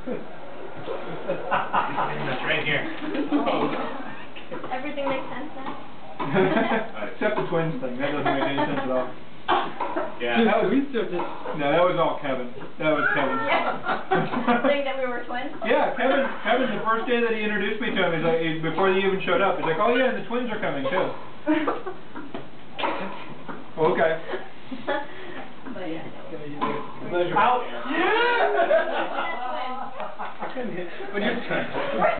It's right here. Everything makes sense now? Except the twins thing. That doesn't make any sense at all. Yeah. That was, no, that was all Kevin. That was Kevin. Saying that we were twins? Yeah, Kevin, the first day that he introduced me to him, he's like, before he even showed up, he's like, oh yeah, and the twins are coming too. Okay. But yeah. Out. Yeah! Twins. When you